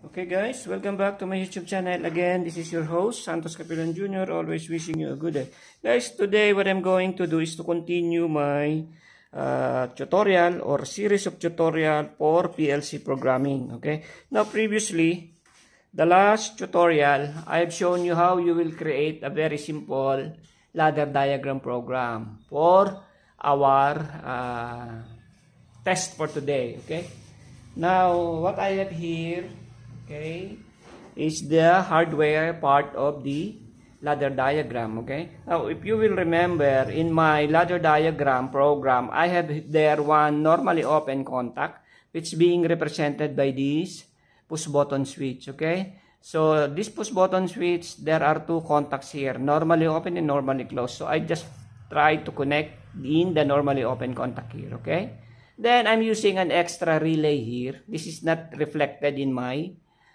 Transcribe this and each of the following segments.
Okay guys, welcome back to my YouTube channel. Again, this is your host, Santos Capilan Jr. Always wishing you a good day. Guys, today what I'm going to do is to continue my tutorial or series of tutorial for PLC programming. Okay. Now previously, the last tutorial, I've shown you how you will create a very simple ladder diagram program for our test for today. Okay. Now, what I have here, okay, is the hardware part of the ladder diagram. Okay. Now, if you will remember, in my ladder diagram program, I have there one normally open contact, which being represented by this push button switch. Okay. So, this push button switch, there are two contacts here, normally open and normally closed. So, I just try to connect in the normally open contact here. Okay. Then, I'm using an extra relay here. This is not reflected in my,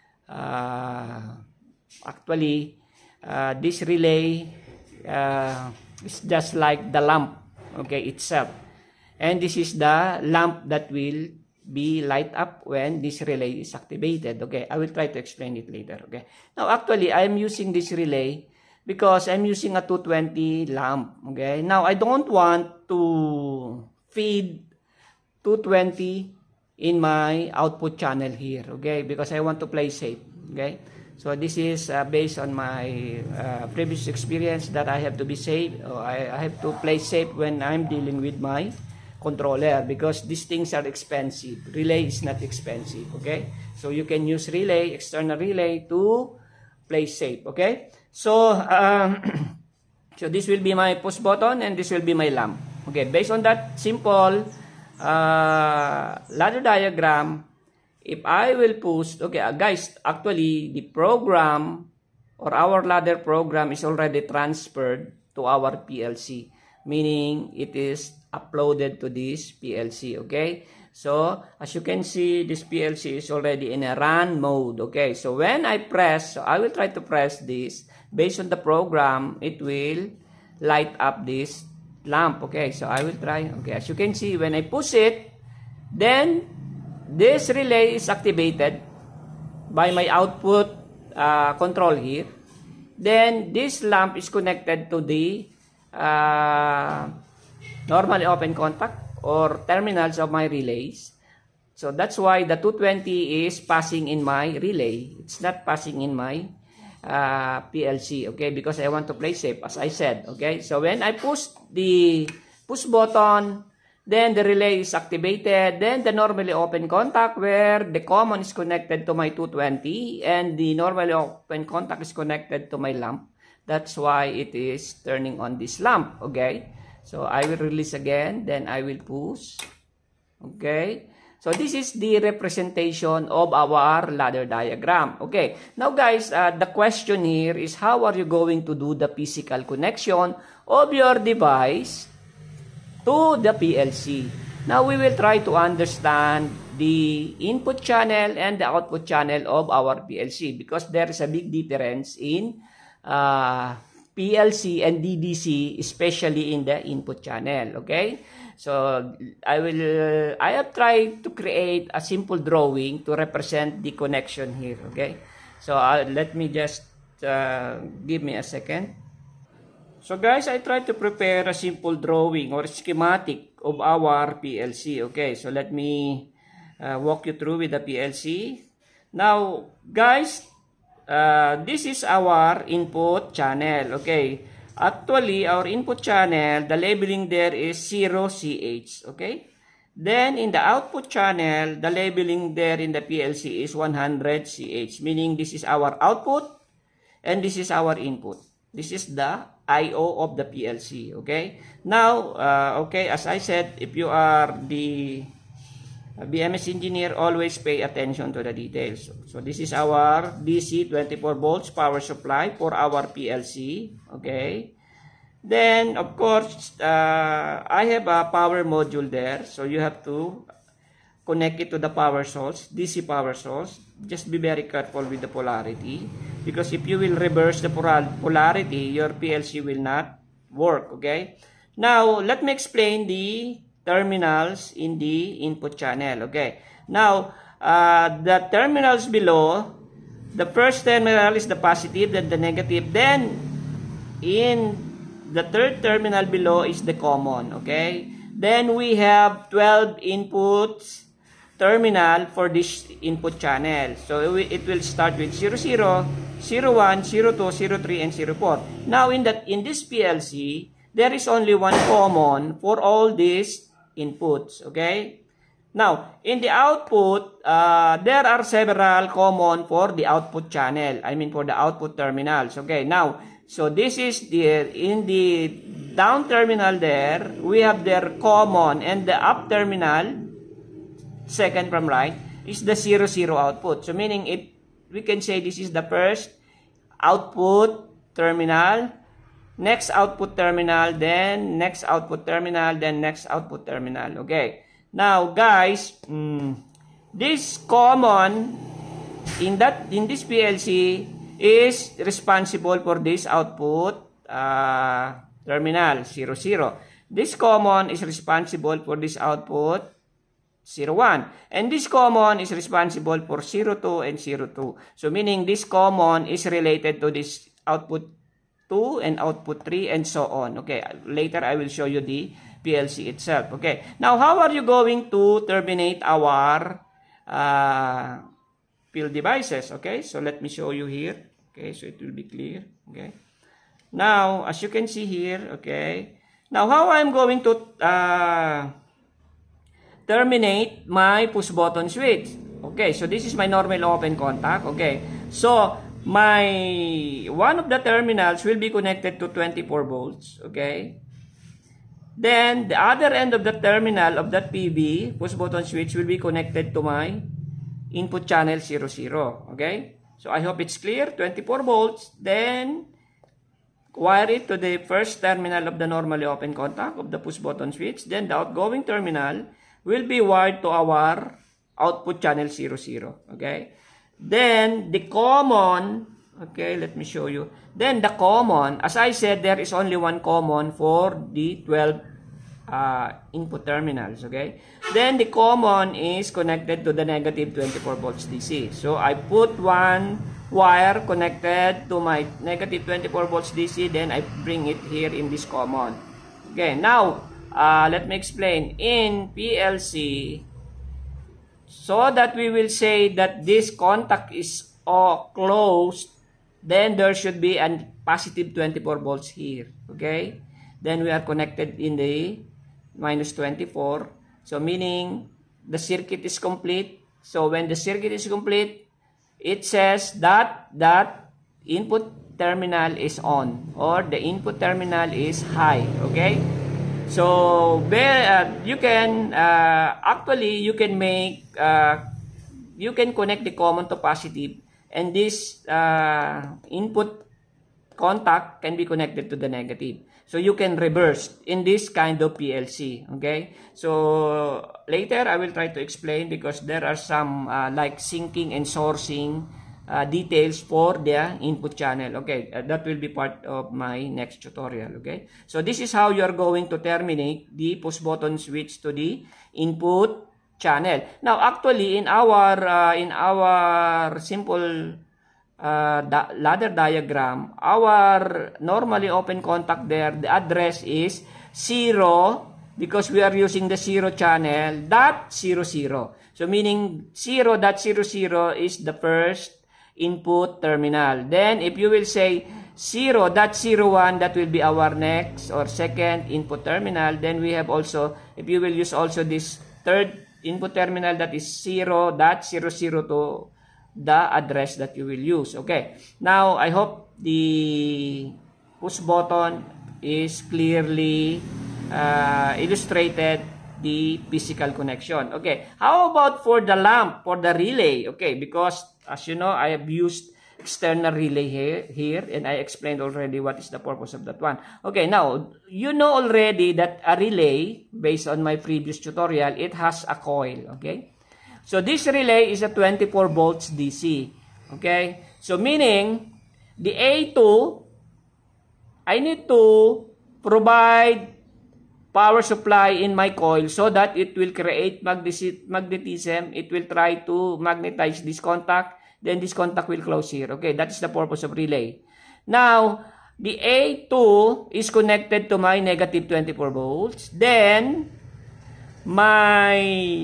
this relay is just like the lamp, okay, itself. And this is the lamp that will be light up when this relay is activated. Okay, I will try to explain it later. Okay. Now, actually, I'm using this relay because I'm using a 220 lamp. Okay. Now, I don't want to feed 220 in my output channel here, okay, because I want to play safe. Okay, so this is based on my previous experience that I have to be safe. I have to play safe when I'm dealing with my controller, because these things are expensive. Relay is not expensive. Okay, so you can use relay, external relay, to play safe. Okay, so so this will be my push button and this will be my lamp. Okay, based on that simple ladder diagram, if I will push, okay guys, actually the program or our ladder program is already transferred to our PLC, meaning it is uploaded to this PLC. Okay, so as you can see, this PLC is already in a run mode. Okay, so when I press, so I will try to press this, based on the program, it will light up this lamp. Okay, so I will try. Okay, as you can see, when I push it, then this relay is activated by my output control here. Then this lamp is connected to the normally open contact or terminals of my relays. So that's why the 220 is passing in my relay. It's not passing in my PLC, okay, because I want to play safe, as I said. Okay, so when I push the push button, then the relay is activated. Then the normally open contact, where the common is connected to my 220 and the normally open contact is connected to my lamp. That's why it is turning on this lamp. Okay, so I will release again, then I will push. Okay, so this is the representation of our ladder diagram. Okay, now guys, the question here is, how are you going to do the physical connection of your device to the PLC? Now we will try to understand the input channel and the output channel of our PLC, because there is a big difference in PLC and DDC, especially in the input channel. Okay, so I have tried to create a simple drawing to represent the connection here. Okay, so let me just give me a second. So guys, I tried to prepare a simple drawing or schematic of our PLC. Okay, so let me walk you through with the PLC. Now guys, this is our input channel. Okay, actually our input channel, the labeling there is 0CH. Okay, then in the output channel, the labeling there in the PLC is 100CH, meaning this is our output and this is our input. This is the I/O of the PLC. Okay, now okay, as I said, if you are the BMS engineer, always pay attention to the details. So this is our DC 24 volts power supply for our PLC. Okay, then of course I have a power module there, so you have to connect it to the power source, DC power source. Just be very careful with the polarity, because if you will reverse the polarity, your PLC will not work. Okay, now let me explain the terminals in the input channel. Okay, now the terminals below the first terminal is the positive, then the negative, then in the third terminal below is the common, okay? Then we have 12 inputs terminal for this input channel. So it will start with 00, 01, 02, 03, and 04. Now in this PLC, there is only one common for all these inputs, okay? Now, in the output, there are several common for the output channel. I mean for the output terminals, okay? Now, so this is in the down terminal there, we have their common, and the up terminal, second from right, is the 00 output. So meaning we can say this is the first output terminal, next output terminal, then next output terminal, then next output terminal. Okay. Now guys, this common in this PLC is responsible for this output terminal 00. This common is responsible for this output 01. And this common is responsible for 02 and 02. So meaning this common is related to this output 2 and output 3 and so on. Okay, later I will show you the PLC itself. Okay, now how are you going to terminate our field devices? Okay, so let me show you here. Okay, so it will be clear. Okay, now as you can see here, okay, now how I'm going to terminate my push button switch. Okay, so this is my normal open contact. Okay, so one of the terminals will be connected to 24 volts. Okay, then the other end of the terminal of that PB push button switch will be connected to my input channel 00. Okay, so I hope it's clear. 24 volts, then wire it to the first terminal of the normally open contact of the push button switch. Then the outgoing terminal will be wired to our output channel 00. Okay, then the common, okay, let me show you. Then the common, as I said, there is only one common for the 12 input terminals. Okay, then the common is connected to the negative 24 volts DC. So I put one wire connected to my negative 24 volts DC, then I bring it here in this common. Okay, now let me explain. In PLC, so that we will say that this contact is closed, then there should be a positive 24 volts here. Okay, then we are connected in the minus 24. So meaning the circuit is complete. So when the circuit is complete, it says that input terminal is on, or the input terminal is high. Okay, so you can actually you can make you can connect the common to positive, and this input contact can be connected to the negative. So you can reverse in this kind of PLC. Okay, so later I will try to explain, because there are some like syncing and sourcing details for the input channel. Okay, that will be part of my next tutorial. Okay, so this is how you are going to terminate the push button switch to the input channel. Now actually in our simple ladder diagram, our normally open contact there, the address is 0, because we are using the 0 channel, .00. So meaning 0.00 is the first input terminal. Then if you will say 0.01, that will be our next or second input terminal. Then we have also, if you will use also this third input terminal, that is 0.002, the address that you will use. Okay, now I hope the push button is clearly illustrated the physical connection. Okay, how about for the lamp, for the relay? Okay, because as you know, I have used external relay here, and I explained already what is the purpose of that one. Okay, now you know already that a relay, based on my previous tutorial, it has a coil. Okay, so this relay is a 24 volts DC. Okay, so meaning the A2, I need to provide power supply in my coil so that it will create magnetism. It will try to magnetize this contact. then this contact will close here. Okay, that is the purpose of relay. Now, the A2 is connected to my negative 24 volts. Then, my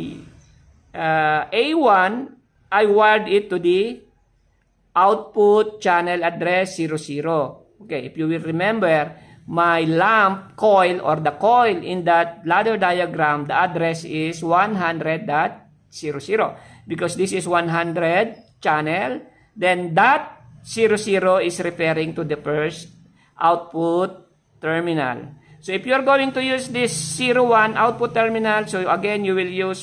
A1, I wired it to the output channel address 00. Okay, if you will remember, my lamp coil or the coil in that ladder diagram, the address is 100.00 because this is 100 channel. Then that 00 is referring to the first output terminal. So if you are going to use this 01 output terminal, so again you will use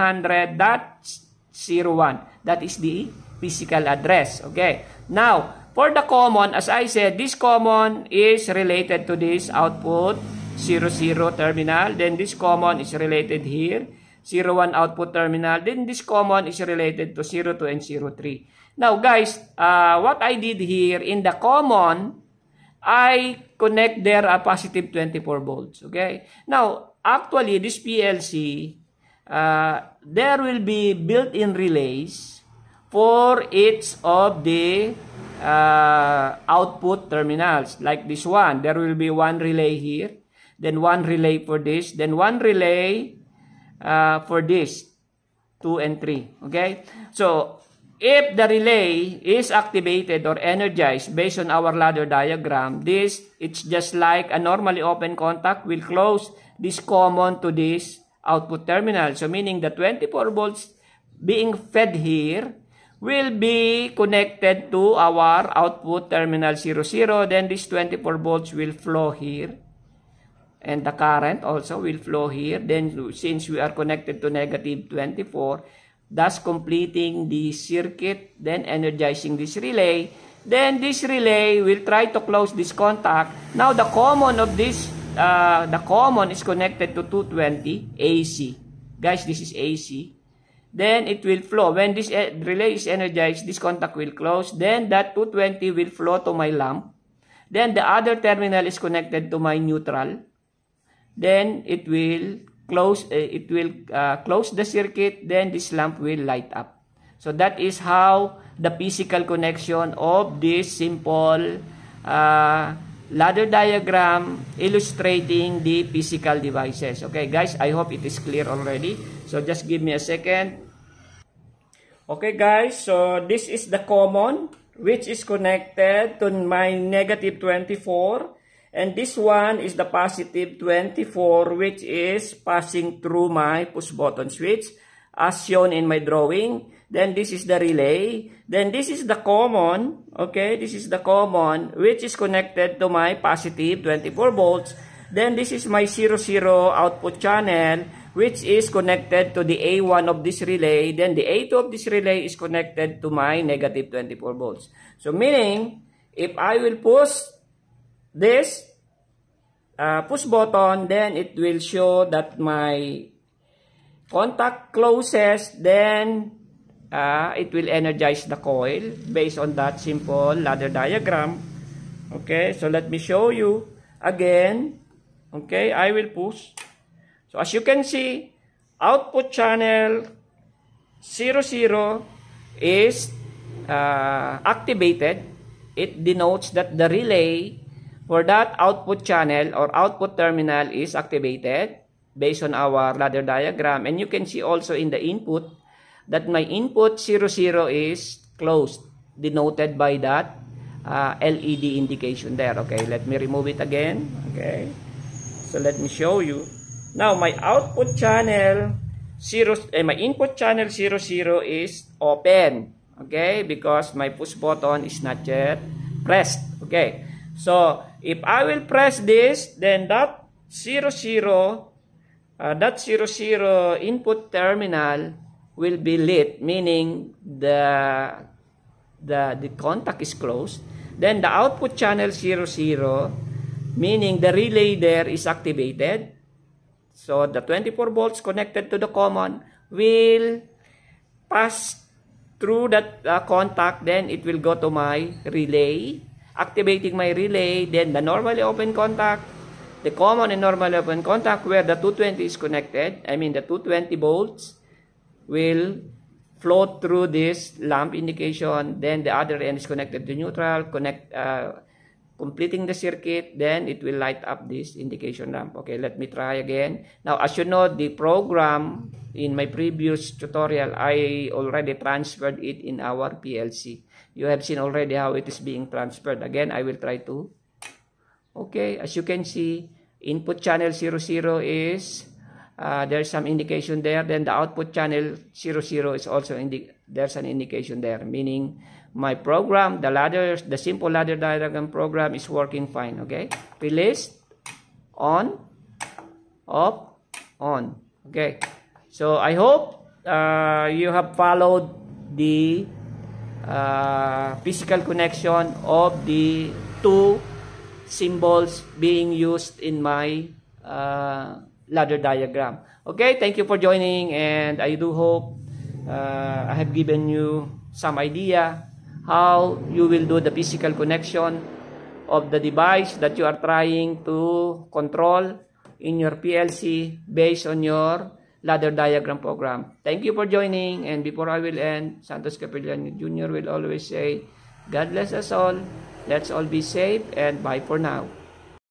100.01. That is the physical address. Okay. Now, for the common, as I said, this common is related to this output 00 terminal. Then this common is related here, 01 output terminal. Then this common is related to 02 and 03. Now guys, what I did here in the common, I connect there a positive 24 volts. Okay. Now, actually, this PLC, there will be built-in relays for each of the output terminals. Like this one, there will be one relay here, then one relay for this, then one relay for this, 2 and 3. Okay. So, if the relay is activated or energized based on our ladder diagram, it's just like a normally open contact will close this common to this output terminal. So meaning the 24 volts being fed here will be connected to our output terminal 00. Then this 24 volts will flow here. And the current also will flow here. Then since we are connected to negative 24, thus completing the circuit, then energizing this relay. Then this relay will try to close this contact. Now the common of this, the common is connected to 220 AC. Guys, this is AC. Then it will flow. When this relay is energized, this contact will close. Then that 220 will flow to my lamp. Then the other terminal is connected to my neutral. Then it will close the circuit, then this lamp will light up. So that is how the physical connection of this simple ladder diagram illustrating the physical devices. Okay guys, I hope it is clear already. So just give me a second. Okay guys, so this is the common which is connected to my negative 24. And this one is the positive 24, which is passing through my push button switch as shown in my drawing. Then this is the relay. Then this is the common. Okay, this is the common which is connected to my positive 24 volts. Then this is my 00 output channel which is connected to the A1 of this relay. Then the A2 of this relay is connected to my negative 24 volts. So meaning, if I will push this push button, then it will show that my contact closes, then it will energize the coil based on that simple ladder diagram. Okay, so let me show you again. Okay, I will push. So as you can see, output channel 00 is activated. It denotes that the relay for that output channel or output terminal is activated based on our ladder diagram. And you can see also in the input that my input 00 is closed, denoted by that LED indication there. Okay, let me remove it again. Okay, so let me show you. Now my output channel my input channel 00 is open. Okay, because my push button is not yet pressed. Okay, so if I will press this, then that 00 input terminal will be lit, meaning the contact is closed. Then the output channel 00, meaning the relay there is activated. So the 24 volts connected to the common will pass through that contact, then it will go to my relay, activating my relay. Then the normally open contact, the common and normally open contact where the 220 is connected, I mean the 220 volts will float through this lamp indication, then the other end is connected to neutral, completing the circuit, then it will light up this indication lamp. Okay, let me try again. Now, as you know, the program in my previous tutorial, I already transferred it in our PLC. You have seen already how it is being transferred. Again, I will try to. Okay, as you can see, input channel 00 is, there's some indication there. Then the output channel 00 is also, there's an indication there, meaning my program, the simple ladder diagram program is working fine. Okay, release, on, off, on. Okay, so I hope you have followed the physical connection of the two symbols being used in my ladder diagram. Okay, thank you for joining, and I do hope I have given you some idea how you will do the physical connection of the device that you are trying to control in your PLC based on your ladder diagram program. Thank you for joining, and before I will end, Santos Capellan Jr. will always say, God bless us all, let's all be safe, and bye for now.